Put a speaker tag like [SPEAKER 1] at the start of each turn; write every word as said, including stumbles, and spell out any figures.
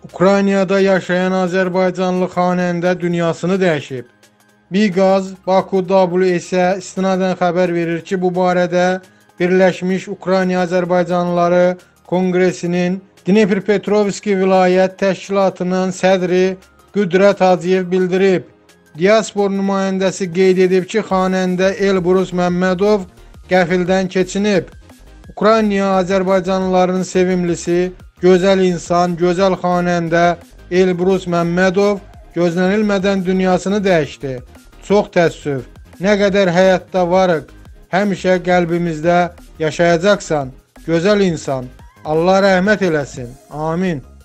[SPEAKER 1] Ukraynada yaşayan Azərbaycanlı xanəndə dünyasını dəyişib. Biqaz Baku W isə istinadən xəbər verir ki, bu barədə Birləşmiş Ukrayna Azərbaycanlıları Konqresinin Dnepropetrovsk vilayət təşkilatının sədri Qüdrət Hacıyev bildirib. Diaspor nümayəndəsi qeyd edib ki, xanəndə Elbrus Məmmədov qəfildən keçinib. Ukrayna Azərbaycanlıların sevimlisi, gözəl insan, gözəl xanəndə Elbrus Məmmədov gözlənilmədən dünyasını dəyişdi. Çox təəssüf, nə qədər həyatda varıq, həmişə qəlbimizdə yaşayacaqsan. Gözəl insan, Allah rəhmət eləsin. Amin.